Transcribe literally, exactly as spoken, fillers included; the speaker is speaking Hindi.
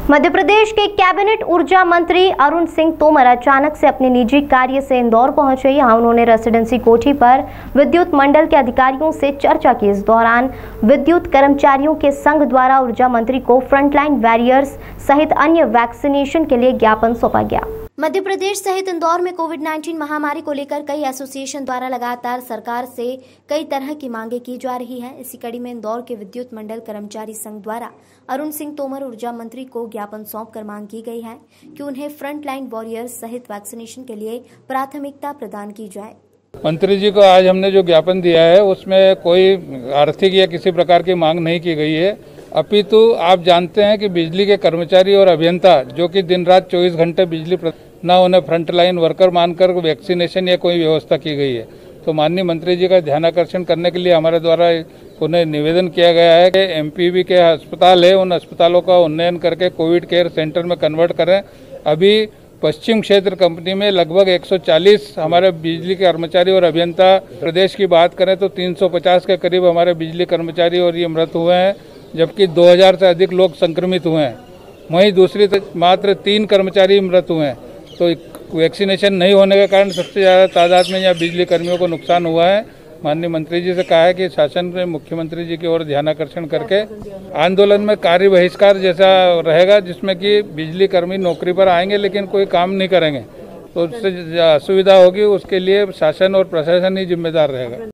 मध्य प्रदेश के कैबिनेट ऊर्जा मंत्री अरुण सिंह तोमर अचानक से अपने निजी कार्य से इंदौर पहुंचे। यहां उन्होंने रेसिडेंसी कोठी पर विद्युत मंडल के अधिकारियों से चर्चा की। इस दौरान विद्युत कर्मचारियों के संघ द्वारा ऊर्जा मंत्री को फ्रंटलाइन वॉरियर्स सहित अन्य वैक्सीनेशन के लिए ज्ञापन सौंपा गया। मध्य प्रदेश सहित इंदौर में कोविड नाइन्टीन महामारी को लेकर कई एसोसिएशन द्वारा लगातार सरकार से कई तरह की मांगे की जा रही है। इसी कड़ी में इंदौर के विद्युत मंडल कर्मचारी संघ द्वारा अरुण सिंह तोमर ऊर्जा मंत्री को ज्ञापन सौंपकर मांग की गई है कि उन्हें फ्रंट लाइन वॉरियर्स सहित वैक्सीनेशन के लिए प्राथमिकता प्रदान की जाए। मंत्री जी को आज हमने जो ज्ञापन दिया है उसमें कोई आर्थिक या किसी प्रकार की मांग नहीं की गई है, अपितु आप जानते हैं कि बिजली के कर्मचारी और अभियंता जो कि दिन रात चौबीस घंटे बिजली न उन्हें फ्रंटलाइन वर्कर मानकर वैक्सीनेशन या कोई व्यवस्था की गई है। तो माननीय मंत्री जी का ध्यानाकर्षण करने के लिए हमारे द्वारा उन्हें निवेदन किया गया है कि एमपीवी के अस्पताल है उन अस्पतालों का उन्नयन करके कोविड केयर सेंटर में कन्वर्ट करें। अभी पश्चिम क्षेत्र कंपनी में लगभग एक सौ चालीस हमारे बिजली के कर्मचारी और अभियंता, प्रदेश की बात करें तो तीन सौ पचास के करीब हमारे बिजली कर्मचारी और ये मृत हुए हैं, जबकि दो हज़ार से अधिक लोग संक्रमित हुए हैं। वहीं दूसरी मात्र तीन कर्मचारी मृत हुए हैं। तो वैक्सीनेशन नहीं होने के कारण सबसे ज़्यादा तादाद में यहाँ बिजली कर्मियों को नुकसान हुआ है। माननीय मंत्री जी से कहा है कि शासन में मुख्यमंत्री जी की ओर ध्यानाकर्षण करके आंदोलन में कार्य बहिष्कार जैसा रहेगा, जिसमें कि बिजली कर्मी नौकरी पर आएंगे लेकिन कोई काम नहीं करेंगे, तो उससे असुविधा होगी। उसके लिए शासन और प्रशासन ही जिम्मेदार रहेगा।